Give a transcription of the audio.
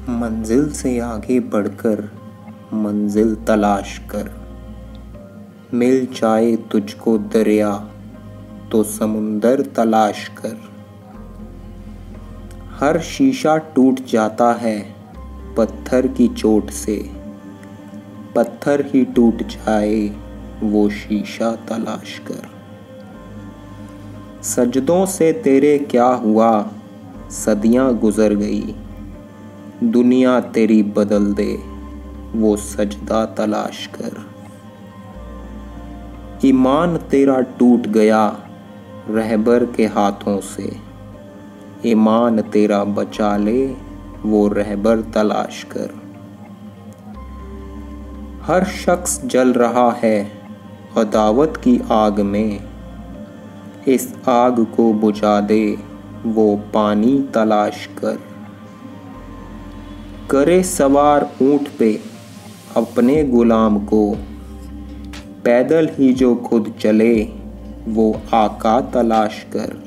मंजिल से आगे बढ़कर मंजिल तलाश कर। मिल जाए तुझको दरिया तो समुंदर तलाश कर। हर शीशा टूट जाता है पत्थर की चोट से। पत्थर ही टूट जाए वो शीशा तलाश कर। सजदों से तेरे क्या हुआ, सदियां गुजर गई। दुनिया तेरी बदल दे वो सजदा तलाश कर। ईमान तेरा टूट गया रहबर के हाथों से। ईमान तेरा बचा ले वो रहबर तलाश कर। हर शख्स जल रहा है अदावत की आग में। इस आग को बुझा दे वो पानी तलाश कर। करे सवार ऊंट पे अपने गुलाम को। पैदल ही जो खुद चले वो आका तलाश कर।